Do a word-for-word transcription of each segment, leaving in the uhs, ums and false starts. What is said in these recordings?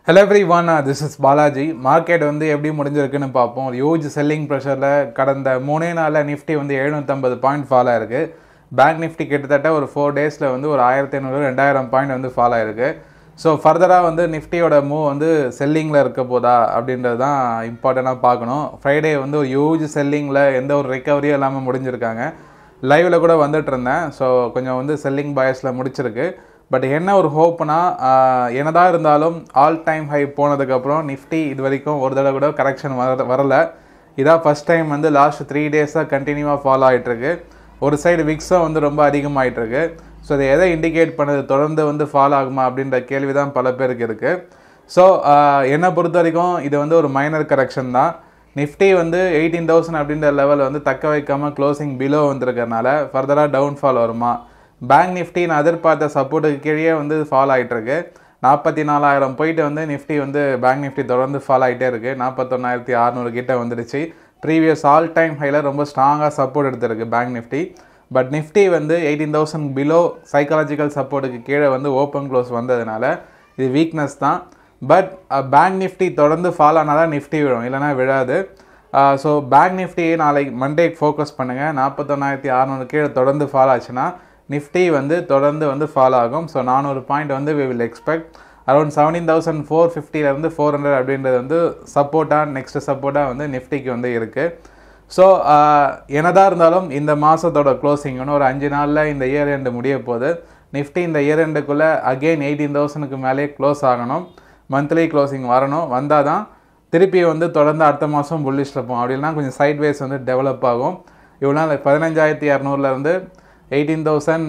Hello everyone, uh, this is Balaji. Market வந்து எப்படி முடிஞ்சிருக்குன்னு பார்ப்போம். Huge selling pressureல கடந்த மூணே நாள்ல Nifty வந்து எழுநூற்று ஐம்பது பாயிண்ட் ஃபால் ஆயிருக்கு. Bank Nifty கிட்டத்தட்ட ஒரு four daysல வந்து ஒரு ஆயிரத்து ஐநூறு ரெண்டாயிரம் பாயிண்ட் வந்து ஃபால் ஆயிருக்கு. ஸோ ஃபர்தராக வந்து நிஃப்டியோட மூவ் வந்து செல்லிங்கில் இருக்க போதா அப்படின்றது தான் இம்பார்ட்டண்ட்டாக பார்க்கணும். ஃப்ரைடே வந்து ஒரு ஹியூஜ் செல்லிங்கில் எந்த ஒரு ரெக்கவரியும் இல்லாமல் முடிஞ்சிருக்காங்க. லைவில் கூட வந்துட்டு இருந்தேன். ஸோ கொஞ்சம் வந்து செல்லிங் பயஸில் முடிச்சிருக்கு. பட் என்ன ஒரு ஹோப்னா, என்னதான் இருந்தாலும் ஆல் டைம் ஹை போனதுக்கப்புறம் நிஃப்டி இது வரைக்கும் ஒரு தடவை கூட கரெக்ஷன் வர வரலை. இதான் ஃபஸ்ட் டைம் வந்து லாஸ்ட் த்ரீ டேஸாக கண்டினியூவாக ஃபாலோ ஆகிட்டுருக்கு. ஒரு சைடு விக்ஸும் வந்து ரொம்ப அதிகமாகிட்டுருக்கு. ஸோ அதை எதை இண்டிகேட் பண்ணுது, தொடர்ந்து வந்து ஃபாலோ ஆகுமா அப்படின்ற கேள்வி தான் பல பேருக்கு இருக்குது. ஸோ என்னை பொறுத்த வரைக்கும் இது வந்து ஒரு மைனர் கரெக்ஷன் தான். நிஃப்டி வந்து எயிட்டீன் தௌசண்ட் அப்படின்ற லெவல் வந்து தக்க வைக்காமல் க்ளோசிங் பிலோ வந்துருக்கறனால ஃபர்தராக டவுன்ஃபால் வருமா? பேங்க் நிஃப்டி நான் எதிர்பார்த்த சப்போர்ட்டுக்கு கீழே வந்து ஃபால் ஆகிட்டுருக்கு. நாற்பத்தி நாலாயிரம் போயிட்டு வந்து நிஃப்டி வந்து பேங்க் நிஃப்டி தொடர்ந்து ஃபால் ஆகிட்டே இருக்குது. நாற்பத்தொன்னாயிரத்தி அறநூறு கிட்ட வந்துடுச்சு. ப்ரீவியஸ் ஆல் டைம் ஹையில் ரொம்ப ஸ்ட்ராங்காக சப்போர்ட் எடுத்திருக்கு பேங்க் நிஃப்டி. பட் நிஃப்டி வந்து எயிட்டீன் தௌசண்ட் பிலோ சைக்காலஜிக்கல் சப்போர்ட்டுக்கு கீழே வந்து ஓப்பன் க்ளோஸ் வந்ததுனால இது வீக்னஸ் தான். பட் பேங்க் நிஃப்டி தொடர்ந்து ஃபால் ஆனால் தான் நிஃப்டி விழும், இல்லைனா விழாது. ஸோ பேங்க் நிஃப்டி நாளைக்கு மண்டேக்கு ஃபோக்கஸ் பண்ணுங்கள். நாற்பத்தொன்னாயிரத்தி அறநூறு கீழே தொடர்ந்து ஃபால் ஆச்சுன்னா நிஃப்டி வந்து தொடர்ந்து வந்து ஃபாலோ ஆகும். ஸோ நானூறு பாயிண்ட் வந்து we will expect. Around seventeen thousand four ஃபிஃப்டிலேருந்து ஃபோர் ஹண்ட்ரட் அப்படின்றது வந்து சப்போர்ட்டாக நெக்ஸ்ட்டு சப்போர்ட்டாக வந்து நிஃப்டிக்கு வந்து இருக்குது. ஸோ என்னதான் இருந்தாலும் இந்த மாதத்தோட க்ளோசிங் இன்னும் ஒரு அஞ்சு நாளில் இந்த இயர் எண்டு முடிய போகுது. நிஃப்டி இந்த இயர் எண்டுக்குள்ளே அகெயின் எயிட்டீன் தௌசண்ட்க்கு மேலே க்ளோஸ் ஆகணும். மந்த்லி க்ளோசிங் வரணும். வந்தால் தான் திருப்பி வந்து தொடர்ந்து அடுத்த மாதம் புல்லிஷில் போகும். அப்படின்னா கொஞ்சம் சைட்வேஸ் வந்து டெவலப் ஆகும். இவ்வளோ நாள் பதினஞ்சாயிரத்தி இரநூறுலேருந்து எயிட்டீன் தௌசண்ட்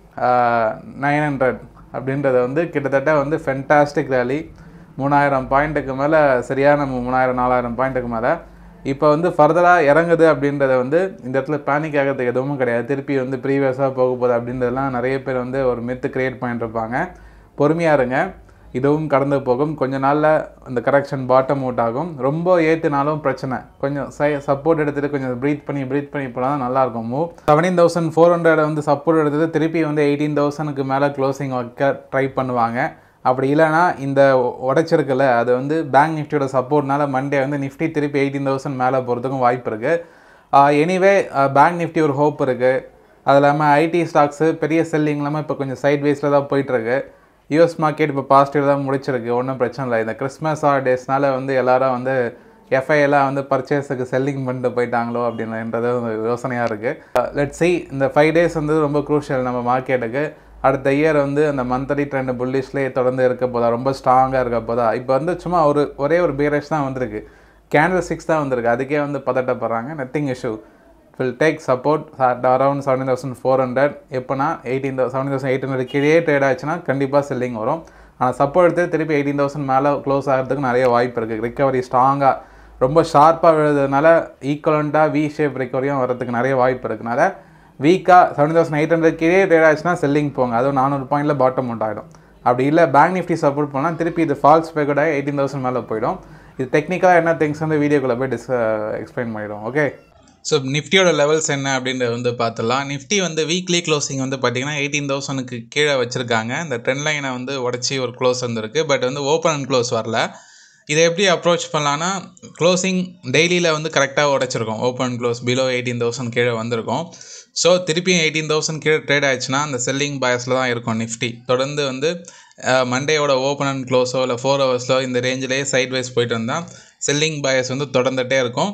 நைன் ஹண்ட்ரட் அப்படின்றத வந்து கிட்டத்தட்ட வந்து ஃபென்டாஸ்டிக் ரேலி. மூணாயிரம் பாயிண்ட்டுக்கு மேலே, சரியான மூணாயிரம் நாலாயிரம் பாயிண்ட்டுக்கு மேலே இப்போ வந்து ஃபர்தராக இறங்குது அப்படின்றத வந்து இந்த இடத்துல பேனிக் ஆகிறதுக்கு எதுவும் கிடையாது. திருப்பி வந்து ப்ரீவியஸாக போக போகுது அப்படின்றதெல்லாம் நிறைய பேர் வந்து ஒரு மித்து க்ரியேட் பண்ணிட்டுருப்பாங்க. பொறுமையாக இருங்க, இதுவும் கடந்து போகும். கொஞ்ச நாளில் இந்த கரெக்ஷன் பாட்டம் அவுட் ஆகும். ரொம்ப ஏற்றுனாலும் பிரச்சனை. கொஞ்சம் சை சப்போர்ட் எடுத்துகிட்டு கொஞ்சம் ப்ரீத் பண்ணி ப்ரீத் பண்ணி போனால் தான் நல்லாயிருக்கும் move. Seventeen thousand four hundred வந்து சப்போர்ட் எடுத்துகிட்டு திருப்பி வந்து எயிட்டீன் தௌசண்ட்க்கு மேலே க்ளோசிங் வைக்க ட்ரை பண்ணுவாங்க. அப்படி இல்லைனா இந்த உடைச்சிருக்குல்ல, அது வந்து பேங்க் நிஃப்டியோட சப்போர்ட்னால மண்டே வந்து நிஃப்டி திருப்பி எயிட்டீன் தௌசண்ட் மேலே போகிறதுக்கும் வாய்ப்பு இருக்குது. எனிவே பேங்க் நிஃப்டி ஒரு ஹோப் இருக்குது. அது இல்லாமல் ஐடி ஸ்டாக்ஸு பெரிய செல்லிங் இல்லாமல் இப்போ கொஞ்சம் சைட் வேஸில் தான் போயிட்டுருக்கு. யூஎஸ் மார்க்கெட் இப்போ பாசிட்டிவ் தான் முடிச்சிருக்கு, ஒன்றும் பிரச்சனை இல்லை. இந்த கிறிஸ்மஸ் ஹாலிடேஸ்னால வந்து எல்லோரும் வந்து எஃப்ஐஎல்லாம் வந்து பர்ச்சேஸுக்கு செல்லிங் பண்ணிட்டு போயிட்டாங்களோ அப்படின்றது யோசனையாக இருக்குது. லெட் சி, இந்த ஃபைவ் டேஸ் வந்து ரொம்ப க்ரூஷியல் நம்ம மார்க்கெட்டுக்கு. அடுத்த இயர் வந்து அந்த மந்த்லி ட்ரெண்ட் புல்லிஷ்லேயே தொடர்ந்து இருக்க போதா, ரொம்ப ஸ்ட்ராங்காக இருக்க போதா? இப்போ வந்து சும்மா ஒரு ஒரே ஒரு பீரேஜ் தான் வந்திருக்கு, கேண்டில் சிக்ஸ் தான் வந்திருக்கு. அதுக்கே வந்து பதட்டப்படுறாங்க. Nothing issue. Will take support around seventeen thousand four hundred எப்போனா eighteen thou seventeen thousand eight hundred கீழே ட்ரேட் ஆச்சுன்னா கண்டிப்பாக செல்லிங் வரும். ஆனால் சப்போர்ட் எடுத்து திருப்பி எயிட்டீன் தௌசண்ட் மேலே க்ளோஸ் ஆகிறதுக்கு நிறைய வாய்ப்பு இருக்குது. ரிக்கவரி ஸ்ட்ராங்காக ரொம்ப ஷார்ப்பாக விழுறதுனால ஈக்குவலண்ட்டாக வி ஷேப் ரிக்கவரியும் வரதுக்கு நிறைய வாய்ப்பு இருக்குனால வீக்காக செவன்டீன் தௌசண்ட் எயிட் ஹண்ட்ரட் கீழே ட்ரேட் ஆச்சுன்னா செல்லிங் போங்க. அதுவும் நானூறு பாயிண்டில் பாட்டம் அவுட் ஆகிடும். அப்படி இல்லை பேங்க் நிஃப்டி சப்போர்ட் பண்ணால் திருப்பி இது ஃபால்ஸ் ஸ்பெக்கட் ஆகி எயிட்டீன் தௌசண்ட் மேலே போயிடும். இது டெக்னிக்கலாக என்ன திங்ஸ் வந்து வீடியோக்குள்ளே போய் டிஸ் எக்ஸ்பிளைன் பண்ணிவிடும். ஓகே, ஸோ நிஃப்டியோட லெவல்ஸ் என்ன அப்படின்றத வந்து பார்த்துடலாம். நிஃப்டி வந்து வீக்லி க்ளோசிங் வந்து பார்த்திங்கன்னா எயிட்டீன் தௌசண்ட்க்கு கீழே வச்சுருக்காங்க. இந்த ட்ரெண்ட் லைனை வந்து உடச்சி ஒரு க்ளோஸ் வந்துருக்கு. பட் வந்து ஓப்பன் அண்ட் க்ளோஸ் வரல. இதை எப்படி அப்ரோச் பண்ணலான்னா, க்ளோசிங் டெய்லியில் வந்து கரெக்டாக உடச்சிருக்கோம். Open close below eighteen thousand கீழே வந்திருக்கும். ஸோ திருப்பியும் எயிட்டீன் தௌசண்ட் கீழே ட்ரேட் ஆயிடுச்சுன்னா அந்த செல்லிங் பயஸில் தான் இருக்கும் நிஃப்டி. தொடர்ந்து வந்து மண்டேயோட ஓப்பன் அண்ட் க்ளோஸோ இல்லை ஃபோர் ஹவர்ஸோ இந்த ரேஞ்சிலேயே சைட் வைஸ் போயிட்டு வந்தால் செல்லிங் பயஸ் வந்து தொடர்ந்துகிட்டே இருக்கும்.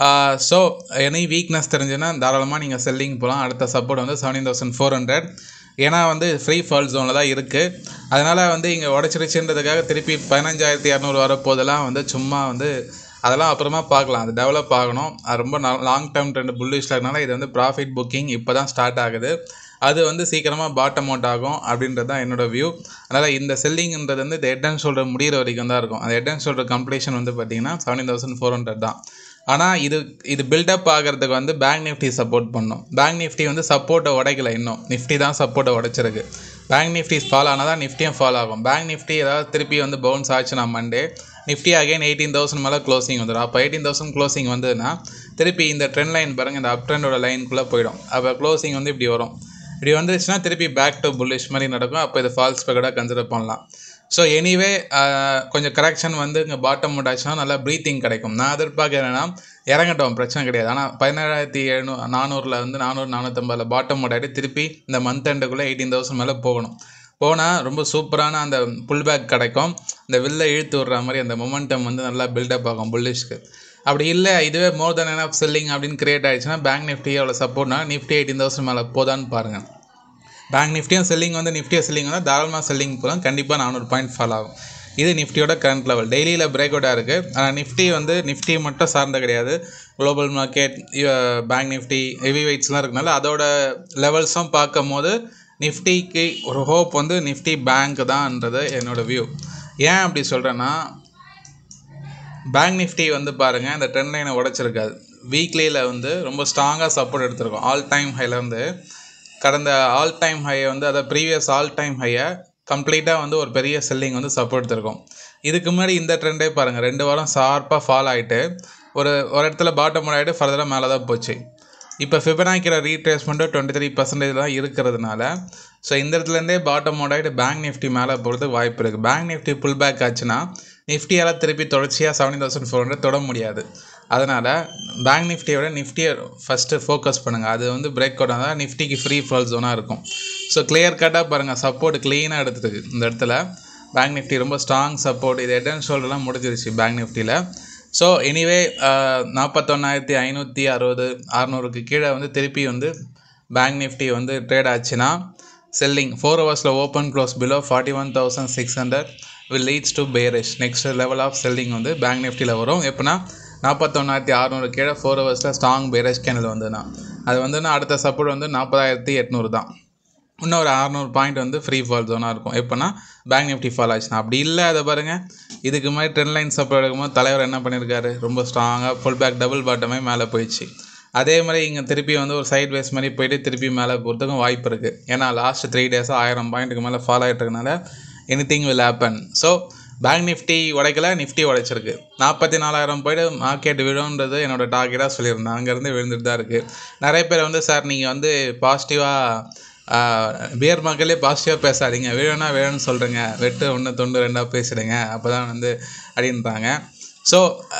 ஸோ எனி வீக்னஸ் தெரிஞ்சுன்னா தாராளமாக நீங்கள் செல்லிங் போகலாம். அடுத்த சப்போர்ட் வந்து செவன்டீன் தௌசண்ட் ஃபோர் ஹண்ட்ரட் ஏன்னா வந்து ஃப்ரீ ஃபால் ஜோனில் தான் இருக்குது. அதனால் வந்து இங்கே உடச்சிருச்சுன்றதுக்காக திருப்பி பதினஞ்சாயிரத்தி இரநூறு வரப்போதெல்லாம் வந்து சும்மா வந்து அதெல்லாம் அப்புறமா பார்க்கலாம். அது டெவலப் ஆகணும். அது ரொம்ப லாங் டேர்ம் ட்ரெண்ட் புல்லிஷ் இருக்கனால இது வந்து ப்ராஃபிட் புக்கிங் இப்போ தான் ஸ்டார்ட் ஆகுது. அது வந்து சீக்கிரமாக பாட்டம் அவுட் ஆகும் அப்படின்றது தான் என்னோடய வியூ. அதனால் இந்த செல்லிங்கிறது வந்து இந்த ஹெட் அண்ட் ஷோல்டர் முடிகிற வரைக்கும் தான் இருக்கும். அந்த ஹெட் அண்ட் ஷோல்டர் கம்ப்ளீஷன் வந்து பார்த்திங்கன்னா செவன்டீன் தௌசண்ட் ஃபோர் ஹண்ட்ரட் தான். ஆனால் இது இது பில்டப் ஆகிறதுக்கு வந்து பேங்க் நிஃப்டி சப்போர்ட் பண்ணும். பேங்க் நிஃப்டி வந்து சப்போர்ட்டை உடைக்கல இன்னும். நிஃப்டி தான் சப்போர்ட்டை உடைச்சிருக்கு. பேங்க் நிஃப்டி ஃபால் ஆனால் தான் நிஃப்டியும் ஃபால் ஆகும். பேங்க் நிஃப்டி ஏதாவது திருப்பி வந்து பவுன்ஸ் ஆச்சுன்னா Monday Nifty again eighteen thousand மேலே க்ளோசிங் வந்துடும். அப்போ எயிட்டீன் தௌசண்ட் க்ளோசிங் வந்ததுன்னா திருப்பி இந்த ட்ரெண்ட் லைன் பாருங்கள், இந்த அப் ட்ரெண்டோட லைனுக்குள்ளே போயிடும். அப்போ க்ளோசிங் வந்து இப்படி வரும். இப்படி வந்துருச்சுன்னா திருப்பி பேக் டு புல்லிஷ் மாதிரி நடக்கும். அப்போ இது ஃபால்ஸ் ஸ்பெக்கடாக கன்சிடர் பண்ணலாம். ஸோ எனிவே கொஞ்சம் கரெக்ஷன் வந்து இங்கே பாட்டம் அவுட் ஆச்சுன்னா நல்லா ப்ரீத்திங் கிடைக்கும். நான் எதிர்பார்க்க என்னன்னா இறங்கட்டும், பிரச்சனை கிடையாது. ஆனால் பதினேழாயிரத்தி எழுநூ நானூறில் வந்து நானூறு நானூற்றம்பதில் பாட்டம் அவுட் ஆகிட்டு திருப்பி இந்த மந்த் எண்டுக்குள்ளே எயிட்டீன் தௌசண்ட் மேலே போகணும். போனால் ரொம்ப சூப்பரான அந்த புல் பேக் கிடைக்கும். இந்த வில்லை இழுத்து விடுற மாதிரி அந்த மொமெண்டம் வந்து நல்லா பில்டப் ஆகும் புல்லிஷ்க்கு. அப்படி இல்லை இதுவே மோர் தென் எனஃப் செல்லிங் அப்படின்னு கிரியேட் ஆகிடுச்சுன்னா பேங்க் நிஃப்டி அவ்வளோ சப்போர்ட்னா நிஃப்டி எயிட்டீன் தௌசண்ட் மேலே போதான்னு பாருங்கள். பேங்க் நிஃப்டியும் செல்லிங் வந்து நிஃப்டியை செல்லிங் வந்து தாராளமாக செல்லிங் போகலாம். கண்டிப்பாக நானூறு பாயிண்ட் ஃபால் ஆகும். இது நிஃப்டியோட கரண்ட் லெவல். டெய்லியில் பிரேக் அவுட்டாக இருக்குது. ஆனால் நிஃப்டி வந்து நிஃப்டி மட்டும் சார்ந்த கிடையாது. Global market, bank Nifty, heavy வெயிட்ஸ்லாம் இருக்கனால அதோட லெவல்ஸும் பார்க்கும் போது நிஃப்டிக்கு ஒரு ஹோப் வந்து நிஃப்டி பேங்க் தான்ன்றது என்னோடய வியூ. ஏன் அப்படி சொல்கிறேன்னா பேங்க் நிஃப்டி வந்து பாருங்கள் இந்த ட்ரெண்ட் லைனை உடச்சிருக்காது. வீக்லியில் வந்து ரொம்ப ஸ்ட்ராங்காக சப்போர்ட் எடுத்திருக்கோம். ஆல் டைம் ஹையில் வந்து கடந்த ஆல் டைம் ஹையை வந்து அதை ப்ரீவியஸ் ஆல் டைம் ஹையை கம்ப்ளீட்டாக வந்து ஒரு பெரிய செல்லிங் வந்து சப்போர்ட் எடுத்திருக்கோம். இதுக்கு முன்னாடி இந்த ட்ரெண்டே பாருங்கள், ரெண்டு வாரம் ஷார்ப்பாக ஃபால் ஆகிட்டு ஒரு ஒரு இடத்துல பாட்டம் ஆகிட்டு ஃபர்தராக மேலே தான் போச்சு. இப்போ ஃபிபனாக்கிற ரீட்ரேஸ்மெண்ட்டு டுவெண்ட்டி த்ரீ பர்சன்டேஜ் தான் இருக்கிறதுனால ஸோ இந்த இடத்துலேருந்தே பாட்டம் அவுட் ஆகிட்டு பேங்க் நிஃப்டி மேலே போகிறதுக்கு வாய்ப்பு இருக்குது. பேங்க் நிஃப்டி புல் பேக் ஆச்சுன்னா நிஃப்டியால் திருப்பி தொடர்ச்சியாக செவன்டீன் தௌசண்ட் ஃபோர் ஹண்ட்ரட் தொட முடியாது. அதனால் பேங்க் நிஃப்டியை விட நிஃப்டியை ஃபஸ்ட்டு ஃபோக்கஸ் பண்ணுங்கள். அது வந்து பிரேக் அவுட் ஆனால் நிஃப்டிக்கு ஃப்ரீ ஃபால் ஜோனாக இருக்கும். ஸோ கிளியர் கட்டாக பாருங்கள், சப்போர்ட் க்ளீனாக எடுத்துருக்கு இந்த இடத்துல. பேங்க் நிஃப்டி ரொம்ப ஸ்ட்ராங் சப்போர்ட். இது ஹெட் அண்ட் ஷோல்டர்லாம் முடிஞ்சிருச்சு பேங்க் நிஃப்டியில். ஸோ எனிவே நாற்பத்தொன்னாயிரத்தி ஐநூற்றி அறுபது அறநூறுக்கு கீழே வந்து திருப்பி வந்து பேங்க் நிஃப்டி வந்து ட்ரேட் ஆச்சுன்னா செல்லிங் ஃபோர் ஹவர்ஸில் open close below forty one thousand six hundred will leads to bearish. Next level of selling வந்து பேங்க் நிஃப்டியில் வரும். எப்படின்னா நாற்பத்தொன்னாயிரத்தி அறநூறு கீழே ஃபோர் ஹவர்ஸில் ஸ்ட்ராங் பேரிஷ் கேண்டில் வந்துன்னா அது வந்துன்னா அடுத்த சப்போர்ட் வந்து நாற்பதாயிரத்தி எட்நூறு தான். இன்னும் ஒரு அறநூறு பாயிண்ட் வந்து ஃப்ரீ ஃபால் ஜோனாக இருக்கும். எப்போனா பேங்க் நிஃப்டி ஃபால் ஆச்சுன்னா. அப்படி இல்லை அதை பாருங்கள், இதுக்கு மாதிரி ட்ரெண்ட் லைன் சப்போர்ட் எடுக்கும்போது தலைவர் என்ன பண்ணியிருக்காரு, ரொம்ப ஸ்ட்ராங்காக ஃபுல் பேக் டபுள் பாட்டமே மேலே போயிடுச்சு. அதே மாதிரி இங்கே திருப்பி வந்து ஒரு சைட் வேஸ் மாதிரி போயிட்டு திருப்பி மேலே போகிறதுக்கும் வாய்ப்பு இருக்குது. ஏன்னா லாஸ்ட் த்ரீ டேஸாக ஆயிரம் பாயிண்ட்டுக்கு மேலே ஃபால் ஆகிட்டு இருக்கனால any thing will happen. So bank Nifty உடைக்கல, நிஃப்டி உடைச்சிருக்கு. நாற்பத்தி நாலாயிரம் போய்ட்டு மார்க்கெட் விழுன்றது என்னோடய டார்கெட்டாக சொல்லியிருந்தேன். அங்கேருந்து விழுந்துட்டு தான் இருக்குது. நிறைய பேர் வந்து சார் நீங்கள் வந்து பாசிட்டிவாக பியர் மார்க்கெட்லேயே பாசிட்டிவாக பேசாதீங்க, விழுனா விழுன்னு சொல்கிறீங்க, வெட்டு ஒன்று தொண்டு ரெண்டாக பேசிடுங்க அப்போ தான் வந்து அப்படின்றாங்க. ஸோ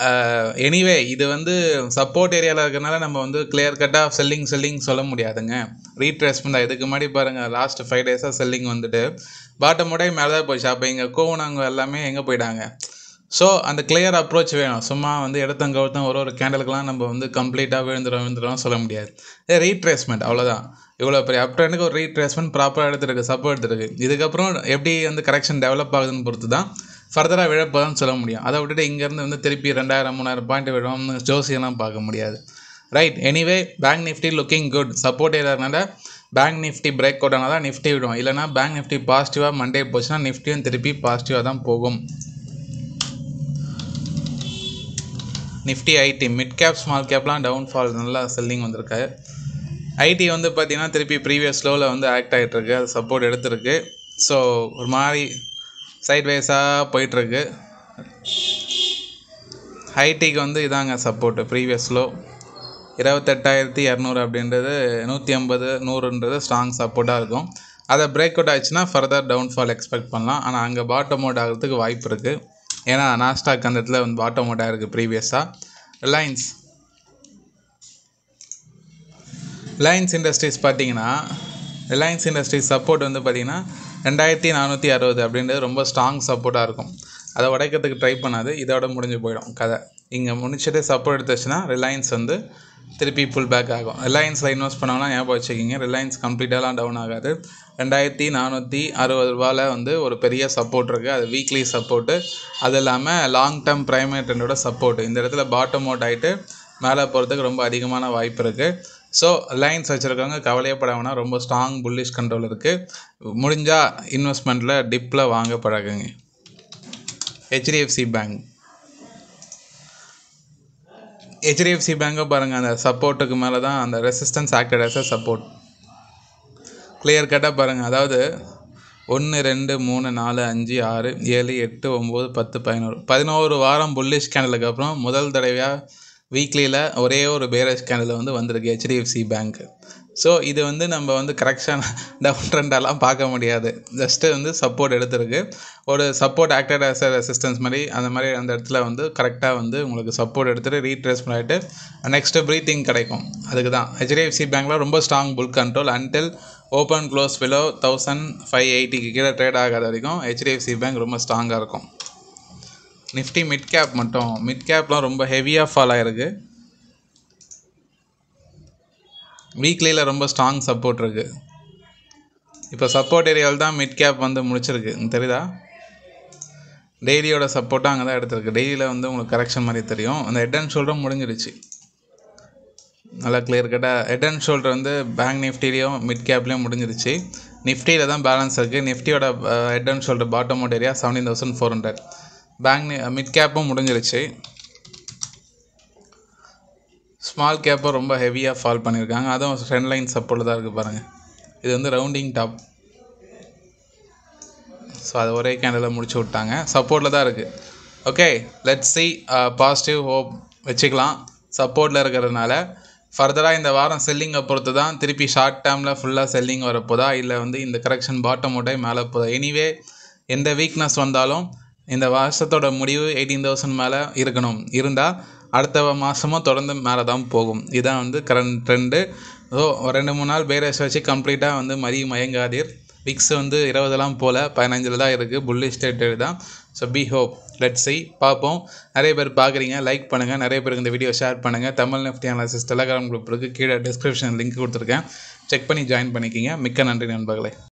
எனிவே இது வந்து சப்போர்ட் ஏரியாவில் இருக்கிறனால நம்ம வந்து கிளியர் கட்டாக செல்லிங் செல்லிங் சொல்ல முடியாதுங்க. ரீட்ரேஸ்மெண்ட் தான். இதுக்கு முன்னாடி பாருங்கள் லாஸ்ட் ஃபைவ் டேஸாக செல்லிங் வந்துட்டு பாட்டம் உடைய மேலே தான் போச்சு. அப்போ இங்கே கோவனவங்க எல்லாமே எங்கே போயிட்டாங்க. ஸோ அந்த கிளியர் அப்ரோச் வேணும். சும்மா வந்து இடத்தங்க ஒருத்தம் ஒரு ஒரு கேண்டலுக்கெலாம் நம்ம வந்து கம்ப்ளீட்டாக விழுந்துடும் விழுந்துடும் சொல்ல முடியாது. இதே ரீட்ரேஸ்மெண்ட் அவ்வளோதான். இவ்வளோ பெரிய அப் ட்ரெண்டுக்கு ஒரு ரீட்ரேஸ்மெண்ட் ப்ராப்பராக எடுத்துருக்கு, சப்போர்ட் எடுத்துருக்கு. இதுக்கப்புறம் எப்படி வந்து கரெக்ஷன் டெவலப் ஆகுதுன்னு பொறுத்து தான் ஃபர்தராக விழப்போதான்னு சொல்ல முடியும். அதை விட்டுட்டு இங்கேருந்து வந்து திருப்பி ரெண்டாயிரம் மூணாயிரம் பாயிண்ட் விழுவோம்னு ஜோசியெல்லாம் பார்க்க முடியாது. Right. Anyway bank Nifty looking good. Support ஏரியானால பேங்க் நிஃப்டி பிரேக் அவுட் ஆனால் தான் நிஃப்டி விடும். இல்லைனா பேங்க் நிஃப்டி பாசிட்டிவாக மண்டே போச்சுன்னா நிஃப்டியும் திருப்பி பாசிட்டிவாக தான் போகும். Nifty IT mid cap small கேப்லாம் டவுன்ஃபால் நல்லா செல்லிங் வந்திருக்கு. ஐடி வந்து பார்த்திங்கன்னா திருப்பி ப்ரீவியஸ் லோவில் வந்து ஆக்ட் ஆகிட்டுருக்கு. அது சப்போர்ட் எடுத்துருக்கு. ஸோ ஒரு மாதிரி சைட்வைஸாக போயிட்டுருக்கு. ஐடிக்கு வந்து இதாங்க சப்போர்ட்டு ப்ரீவியஸ் லோ இருபத்தெட்டாயிரத்தி இரநூறு அப்படின்றது நூற்றி ஐம்பது நூறுன்றது ஸ்ட்ராங் சப்போர்ட்டாக இருக்கும். அதை பிரேக் அவுட் ஆச்சுன்னா ஃபர்தர் டவுன்ஃபால் எக்ஸ்பெக்ட் பண்ணலாம். ஆனால் அங்கே பாட்டம் அவுட் ஆகிறதுக்கு வாய்ப்பு இருக்குது. ஏன்னா நாஸ்டாக் அந்த இடத்துல வந்து பாட்டம் அவுட் ஆகிருக்கு ப்ரீவியஸாக. ரிலையன்ஸ் ரிலையன்ஸ் இண்டஸ்ட்ரீஸ் பார்த்தீங்கன்னா ரிலையன்ஸ் இண்டஸ்ட்ரீஸ் சப்போர்ட் வந்து பார்த்திங்கன்னா ரெண்டாயிரத்தி நானூற்றி அறுபது அப்படின்றது ரொம்ப ஸ்ட்ராங் சப்போர்ட்டாக இருக்கும். அதை உடைக்கிறதுக்கு ட்ரை பண்ணாது, இதோட முடிஞ்சு போயிடும் கதை. இங்கே முடிச்சுட்டு சப்போர்ட் எடுத்துச்சுன்னா ரிலையன்ஸ் வந்து திருப்பி புல் பேக் ஆகும். ரிலையன்ஸில் இன்வெஸ்ட் பண்ணவங்களாம் ஞாபகம் வச்சுக்கிங்க, ரிலையன்ஸ் கம்ப்ளீட்டாலாம் டவுன் ஆகாது. ரெண்டாயிரத்தி நானூற்றி அறுபது ரூபாவில் வந்து ஒரு பெரிய சப்போர்ட் இருக்குது. அது வீக்லி சப்போர்ட்டு. அது இல்லாமல் லாங் டேர்ம் பிரைமரி ட்ரெண்டோட சப்போர்ட்டு. இந்த இடத்துல பாட்டம் அவுட் ஆகிட்டு மேலே போகிறதுக்கு ரொம்ப அதிகமான வாய்ப்பு இருக்குது. ஸோ ரிலையன்ஸ் வச்சுருக்கவங்க கவலையப்படாமனா ரொம்ப ஸ்ட்ராங் புல்லிஷ் கண்ட்ரோல் இருக்குது. முடிஞ்சால் இன்வெஸ்ட்மெண்ட்டில் டிப்பில் வாங்க பழகுங்க. ஹெச்டிஎஃப்சி பேங்க் ஹெச்டிஎஃப்சி பேங்கை பாருங்கள், அந்த சப்போர்ட்டுக்கு மேலே தான் அந்த resistance acted as a support. Clear கட்டாக பாருங்கள். அதாவது ஒன்று ரெண்டு மூணு நாலு அஞ்சு ஆறு ஏழு எட்டு ஒம்பது பத்து பதினோரு பதினோரு வாரம் புல்லிஷ் கேண்டலுக்கு அப்புறம் முதல் தடவையாக வீக்லியில் ஒரே ஒரு பேரேஜ் கேண்டில் வந்து வந்திருக்கு ஹெச்டிஎஃப்சி பேங்க். ஸோ இது வந்து நம்ம வந்து கரெக்ஷன் டவுன் ட்ரெண்டெல்லாம் பார்க்க முடியாது. ஜஸ்ட்டு வந்து சப்போர்ட் எடுத்திருக்கு. ஒரு சப்போர்ட் ஆக்டட் ஆஸ் ரெசிஸ்டன்ஸ் மாதிரி அந்த மாதிரி அந்த இடத்துல வந்து கரெக்டாக வந்து உங்களுக்கு சப்போர்ட் எடுத்துகிட்டு ரீட்ரேஸ் பண்ணிட்டு நெக்ஸ்ட்டு ப்ரீத்திங் கிடைக்கும். அதுக்கு தான் ஹெச்டிஎஃப்சி பேங்க்கில் ரொம்ப strong bull control until open close below thousand five எயிட்டிக்கு கீழே ட்ரேட் ஆகாத வரைக்கும் ஹெச்டிஎஃப்சி பேங்க் ரொம்ப ஸ்ட்ராங்காக இருக்கும். நிஃப்டி மிட் கேப் மட்டும் மிட் கேப்லாம் ரொம்ப ஹெவியாக ஃபால் ஆகிருக்கு. வீக்லியில் ரொம்ப ஸ்ட்ராங் சப்போர்ட் இருக்குது. இப்போ சப்போர்ட் ஏரியாவில் தான் மிட் கேப் வந்து முடிச்சிருக்கு, தெரியுதா? டெய்லியோட சப்போர்ட்டும் அங்கே தான் எடுத்துருக்கு. டெய்லியில் வந்து உங்களுக்கு கரெக்ஷன் மாதிரி தெரியும். அந்த ஹெட் அண்ட் ஷோல்டரும் முடிஞ்சிருச்சு. நல்லா கிளியர் கட்டாக ஹெட் அண்ட் ஷோல்டர் வந்து பேங்க் நிஃப்டிலையும் மிட் கேப்லேயும் முடிஞ்சிருச்சு. நிஃப்டியில் தான் பேலன்ஸ் இருக்குது. நிஃப்டியோட head and shoulder bottom out area seventeen thousand four hundred. Bank mid கேப்பும் முடிஞ்சிருச்சு. ஸ்மால் கேப்பும் ரொம்ப ஹெவியாக ஃபால் பண்ணியிருக்காங்க. அதுவும் ட்ரெண்ட் லைன் சப்போர்ட்டில் தான் இருக்குது பாருங்கள். இது வந்து ரவுண்டிங் டாப். ஸோ அது ஒரே கேண்டில் முடிச்சு விட்டாங்க. சப்போர்ட்டில் தான் இருக்குது. Okay, let's see. Positive hope வச்சுக்கலாம் சப்போர்ட்டில் இருக்கிறதுனால. ஃபர்தராக இந்த வாரம் செல்லிங்கை பொறுத்து தான் திருப்பி ஷார்ட் டேர்மில் ஃபுல்லாக செல்லிங் வரப்போதா இல்லை வந்து இந்த கரெக்ஷன் பாட்டம் அவுட்டே மேலே போதா. எனிவே எந்த வீக்னஸ் வந்தாலும் இந்த வருஷத்தோட முடிவு எயிட்டீன் தௌசண்ட் மேலே இருக்கணும். இருந்தால் அடுத்த மாதமும் தொடர்ந்து மேலே தான் போகும். இதுதான் வந்து கரண்ட் ட்ரெண்டு. ஸோ ரெண்டு மூணு நாள் பேரேஸ் வச்சு கம்ப்ளீட்டாக வந்து மதி மயங்காதீர். விக்ஸ் வந்து இருபதெல்லாம் போல் பதினஞ்சில் தான் இருக்குது. புல்லிஷ் ஸ்டேட் தான். So be hope. Let's see, பார்ப்போம். நிறைய பேர் பார்க்குறீங்க, லைக் பண்ணுங்கள். நிறைய பேருக்கு இந்த வீடியோ ஷேர் பண்ணுங்கள். Tamil Nifty analysis Telegram group இருக்குது. கீழே டிஸ்கிரிப்ஷன் லிங்க் கொடுத்துருக்கேன். செக் பண்ணி ஜாயின் பண்ணிக்கிங்க. மிக்க நன்றி நண்பர்களே.